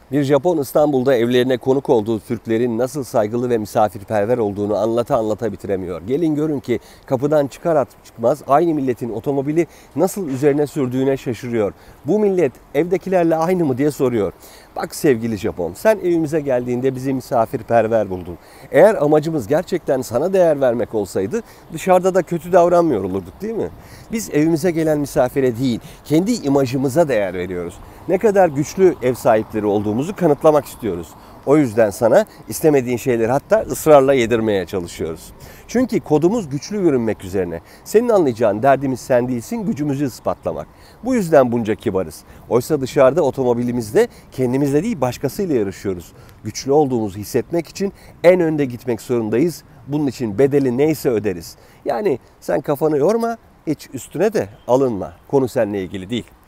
Bir Japon İstanbul'da evlerine konuk olduğu Türklerin nasıl saygılı ve misafirperver olduğunu anlata bitiremiyor. Gelin görün ki kapıdan çıkar çıkmaz aynı milletin otomobili nasıl üzerine sürdüğüne şaşırıyor. Bu millet evdekilerle aynı mı diye soruyor. Bak sevgili Japon, sen evimize geldiğinde bizi misafirperver buldun. Eğer amacımız gerçekten sana değer vermek olsaydı dışarıda da kötü davranmıyor olurduk, değil mi? Biz evimize gelen misafire değil, kendi imajımıza değer veriyoruz. Ne kadar güçlü ev sahipleri olduğumuzu kanıtlamak istiyoruz. O yüzden sana istemediğin şeyleri hatta ısrarla yedirmeye çalışıyoruz. Çünkü kodumuz güçlü görünmek üzerine. Senin anlayacağın derdimiz sen değilsin, gücümüzü ispatlamak. Bu yüzden bunca kibarız. Oysa dışarıda otomobilimizde kendimizle değil başkasıyla yarışıyoruz. Güçlü olduğumuzu hissetmek için en önde gitmek zorundayız. Bunun için bedeli neyse öderiz. Yani sen kafanı yorma, hiç üstüne de alınma. Konu seninle ilgili değil.